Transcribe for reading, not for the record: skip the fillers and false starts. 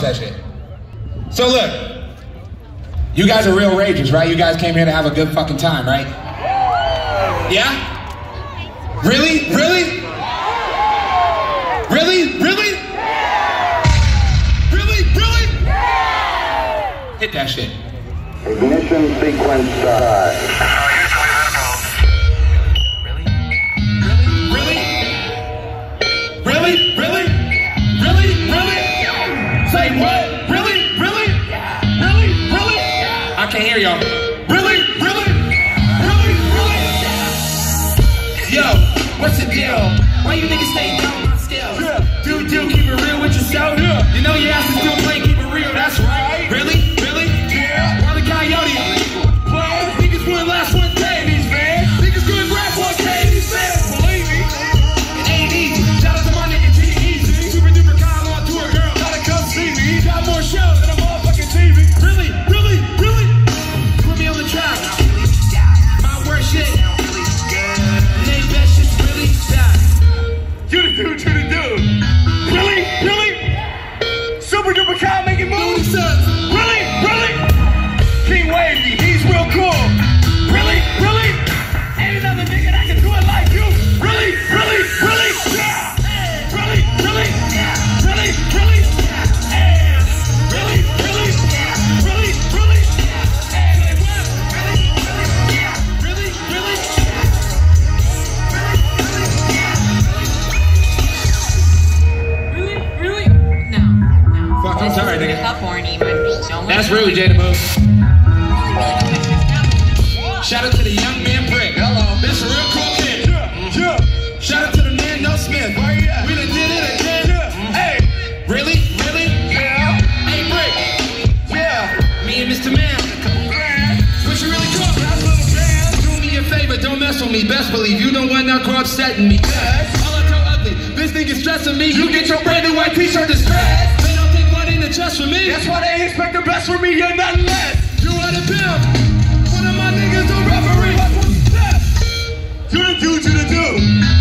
pause that shit. So look, you guys are real ragers, right? You guys came here to have a good fucking time, right? Yeah? Really? Really? Really? Really? Really? Really? Hit that shit. Ignition sequence start. Really? Really? Really? Really? Really? Say what? Really? Really? Really? Really? I can't hear y'all. Really? Really? Really? Really? Yo, what's the deal? Why you niggas stay down my scale? Dude, keep it real with yourself. You know your ass is still playing, keep it real, that's right. Really? Really? Yeah. Why the coyote? Well, niggas win last 1 day, these fans. Niggas gonna grab 1K, these fans. Believe me, it ain't easy. Shout out to my nigga T-Easy. Super duper Kyle on tour, girl. Gotta come see me. Got more shows than a motherfucking TV. Really? Really? Really? Put me on the track. My worst shit. Name that shit's really bad. You the dude, you the dude. Really? Really? Super duper Kyle making moves. Really? Really? King Wavy, he's real cool. Really? Really? Ain't another nigga that can do it like you. Really? Really? Really? Yeah. Really? Really? Yeah. Really? Really? Yeah. Really? Really? Yeah. Really? Really? Yeah. Hey, what? Really? Really? Yeah. Really? Really? Really? No. Fuck, I'm sorry, nigga. Stop horny, but don't. That's rude, Jada Boo. Shout out to the young man Brick. Hello. That's a real cool kid. Yeah. Shout out to the man No Smith. Where you at? We done did it again. Hey. Really? Really? Yeah. Hey, Brick. Yeah. Me and Mr. Man. What you really call that little band? Do me a favor, don't mess with me. Best believe you don't want that car upsetting me. All I tell ugly, this nigga stressing me. You get your brand new white t-shirt distressed. They don't think money to just for me. That's why they expect the best from me. You're nothing less. You are the pimp. One of my niggas a referee. You the dude, you the dude.